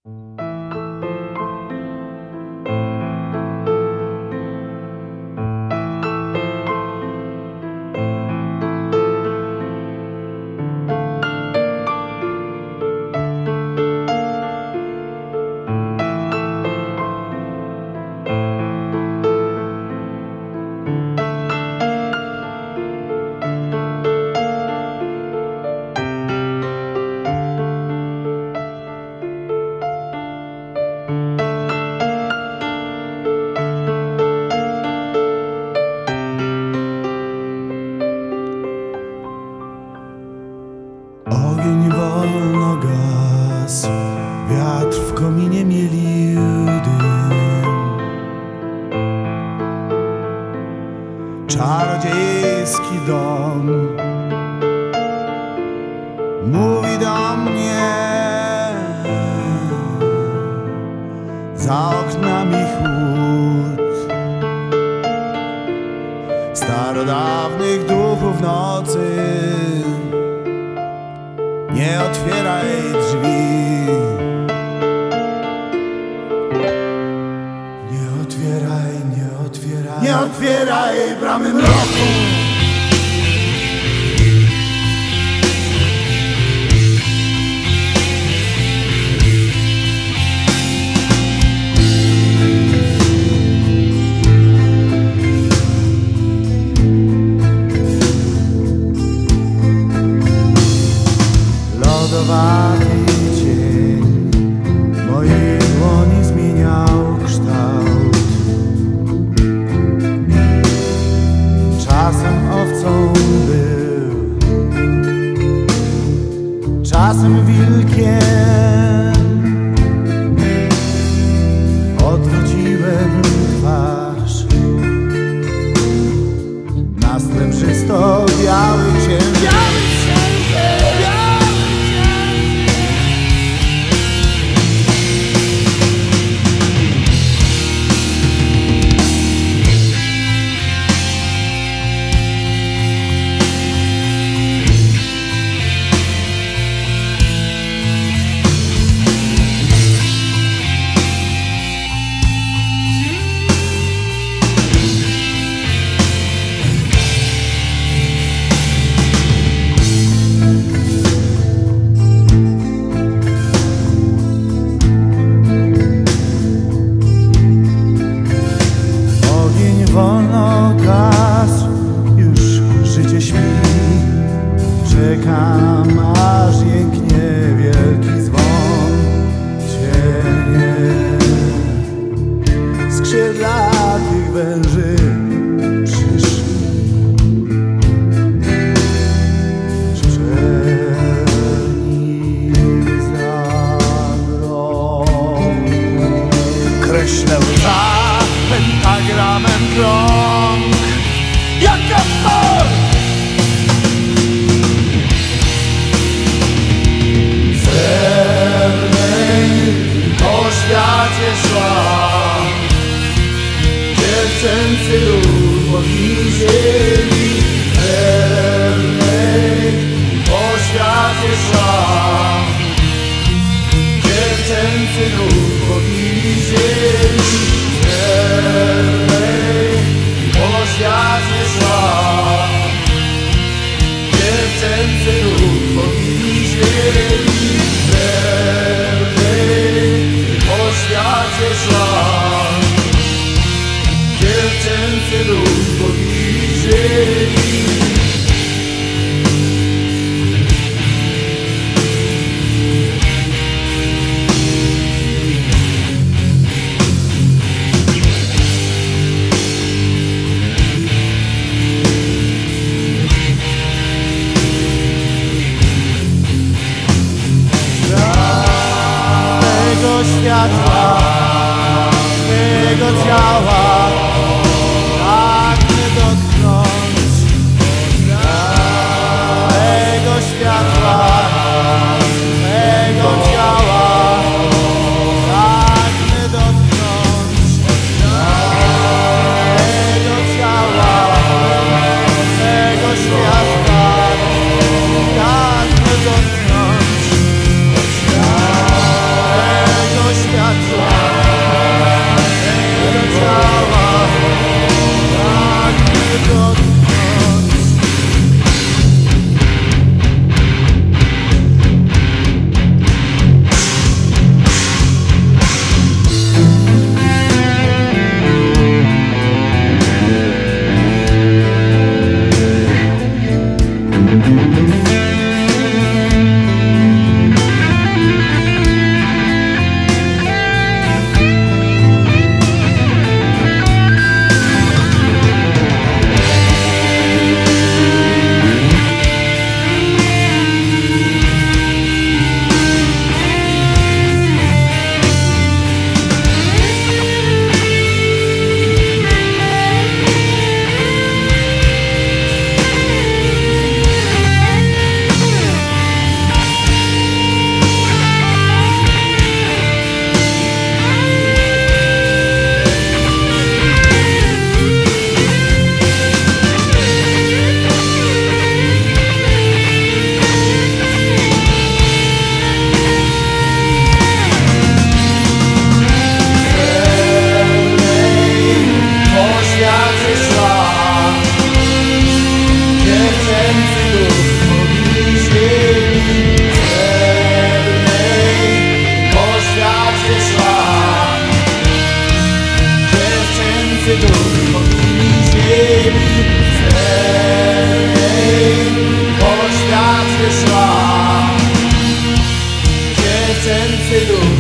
Ogień wolno gasł, wiatr w kominie mielił dym. Czarodziejski dom mówi do mnie, za oknami chłód starodawnych duchów nocy. Nie otwieraj drzwi, nie otwieraj, nie otwieraj, nie otwieraj bramy mroku. Lodowaty cień mojej dłoni zmieniał kształt. Czasem owcą był, czasem wilkiem. Odwróciłem twarz na srebrzysto biały księżyc. Wolno gasł, już życie śpi. Czekam, aż jęknie wielki dzwon. Cienie skrzydlatych węży przyszli. Szczelni za mrok. Kreślę łza pentagramem krąg, jak apor. Srebrnej po świecie szła, dziewczęcy lud bogini ziemi. Srebrnej po świecie szła, dziewczęcy lud bogini ziemi. Po świecie szła, dziewczęcy lud bogini ziemi. Po świecie szła, dziewczęcy lud bogini ziemi. Światła, Twego ciała pragnę dotknąć. Twego światła, Twego ciała pragnę dotknąć. Twego ciała, Twego światła pragnę dotknąć. Twego synu.